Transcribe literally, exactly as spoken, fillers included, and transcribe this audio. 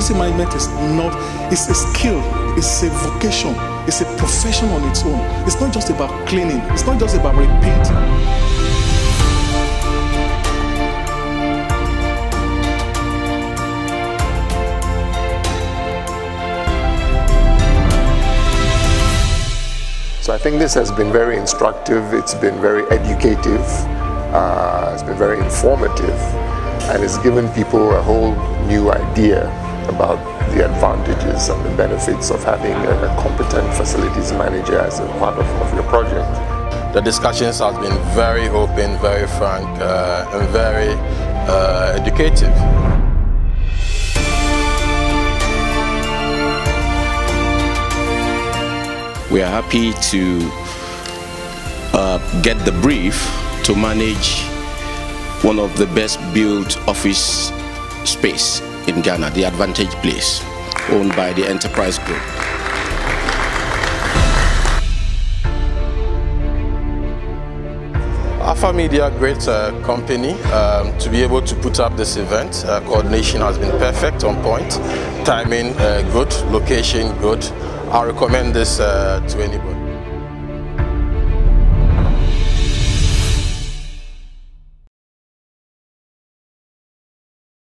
Facility management is not, it's a skill, it's a vocation, it's a profession on its own. It's not just about cleaning, it's not just about repainting. So I think this has been very instructive, it's been very educative, uh, it's been very informative, and it's given people a whole new idea about the advantages and the benefits of having a, a competent facilities manager as a part of, of your project. The discussions have been very open, very frank, uh, and very uh, educative. We are happy to uh, get the brief to manage one of the best built office space in Ghana, the Advantage Place, owned by the Enterprise Group. Alpha Media, great uh, company. Um, to be able to put up this event, uh, coordination has been perfect, on point, timing uh, good, location good. I recommend this uh, to anybody.